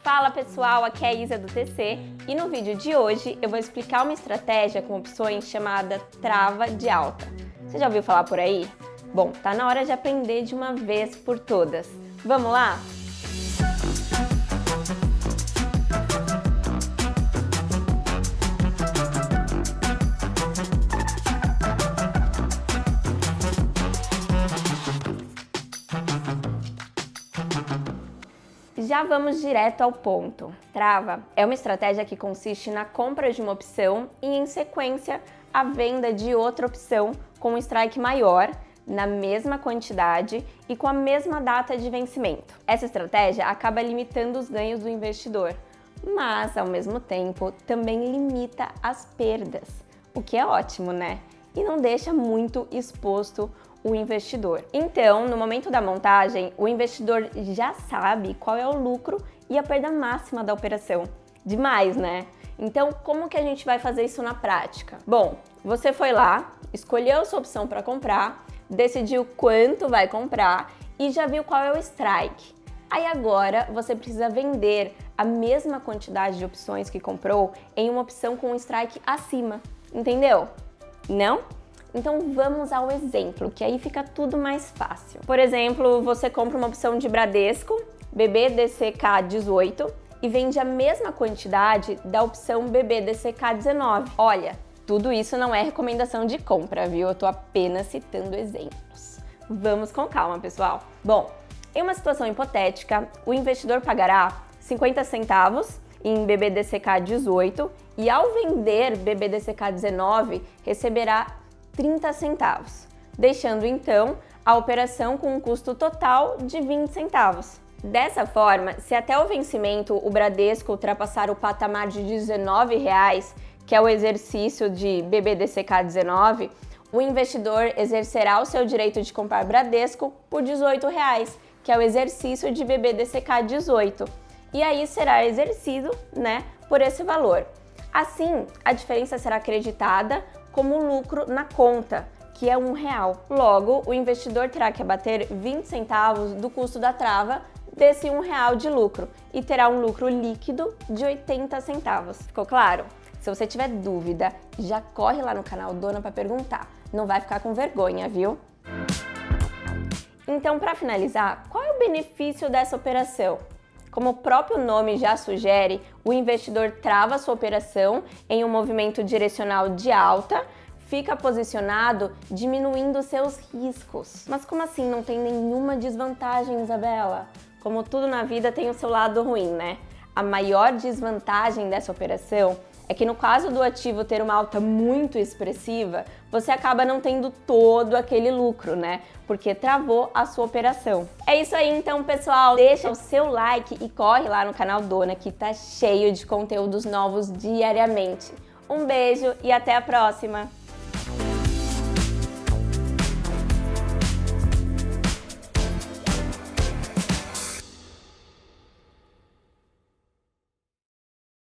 Fala pessoal, aqui é a Isa do TC e no vídeo de hoje eu vou explicar uma estratégia com opções chamada trava de alta. Você já ouviu falar por aí? Bom, tá na hora de aprender de uma vez por todas. Vamos lá? Já vamos direto ao ponto. Trava é uma estratégia que consiste na compra de uma opção e, em sequência, a venda de outra opção com um strike maior, na mesma quantidade e com a mesma data de vencimento. Essa estratégia acaba limitando os ganhos do investidor, mas, ao mesmo tempo, também limita as perdas, o que é ótimo, né? E não deixa muito exposto o investidor. Então, no momento da montagem, o investidor já sabe qual é o lucro e a perda máxima da operação. Demais, né? Então, como que a gente vai fazer isso na prática? Bom, você foi lá, escolheu a sua opção para comprar, decidiu quanto vai comprar e já viu qual é o strike. Aí agora você precisa vender a mesma quantidade de opções que comprou em uma opção com um strike acima. Entendeu? Não? Então vamos ao exemplo, que aí fica tudo mais fácil. Por exemplo, você compra uma opção de Bradesco, BBDCK18, e vende a mesma quantidade da opção BBDCK19. Olha, tudo isso não é recomendação de compra, viu? Eu tô apenas citando exemplos. Vamos com calma, pessoal. Bom, em uma situação hipotética, o investidor pagará 50 centavos em BBDCK18 e ao vender BBDCK19 receberá 30 centavos, deixando então a operação com um custo total de 20 centavos. Dessa forma, se até o vencimento o Bradesco ultrapassar o patamar de R$19, que é o exercício de BBDCK19, o investidor exercerá o seu direito de comprar Bradesco por R$18, que é o exercício de BBDCK18, e aí será exercido, por esse valor. Assim, a diferença será acreditada como lucro na conta, que é R$1. Logo, o investidor terá que abater 20 centavos do custo da trava desse R$1 de lucro e terá um lucro líquido de 80 centavos. Ficou claro? Se você tiver dúvida, já corre lá no canal Dona para perguntar. Não vai ficar com vergonha, viu? Então, para finalizar, qual é o benefício dessa operação? Como o próprio nome já sugere, o investidor trava sua operação em um movimento direcional de alta, fica posicionado diminuindo seus riscos. Mas como assim não tem nenhuma desvantagem, Isabela? Como tudo na vida tem o seu lado ruim, né? A maior desvantagem dessa operação é que no caso do ativo ter uma alta muito expressiva, você acaba não tendo todo aquele lucro, porque travou a sua operação. É isso aí então, pessoal. Deixa o seu like e corre lá no canal Dona, que tá cheio de conteúdos novos diariamente. Um beijo e até a próxima!